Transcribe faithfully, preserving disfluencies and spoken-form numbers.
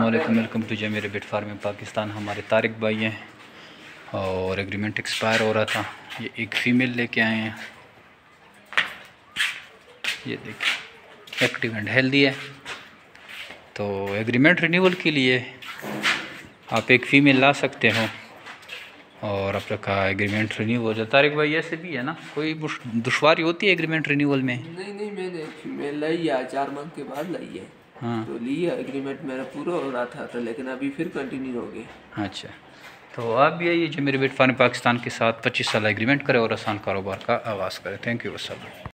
अस्सलामुअलैकुम, welcome to Zameer बिट farming Pakistan. हमारे तारिक भाई हैं और एग्रीमेंट एक्सपायर हो रहा था। ये एक फ़ीमेल लेके आए हैं। ये देखिए एक्टिव एंड हेल्दी है। तो एग्रीमेंट रिन्यूअल के लिए आप एक फ़ीमेल ला सकते हो और आपका एग्रीमेंट रिन्यू हो जाता है। तारिक भाई ऐसे भी है ना, कोई दुश्वारी होती है एग्रीमेंट रिन्यूअल में? नहीं नहीं, मैंने फीमेल लाई है, चार मंथ के बाद लाई है। हाँ तो लिया, एग्रीमेंट मेरा पूरा हो रहा था तो, लेकिन अभी फिर कंटिन्यू हो गया। अच्छा, तो आप भी आइए जमीर बिट फार्मिंग पाकिस्तान के साथ पच्चीस साल एग्रीमेंट करें और आसान कारोबार का आगाज़ करें। Thank you. अस्सलाम।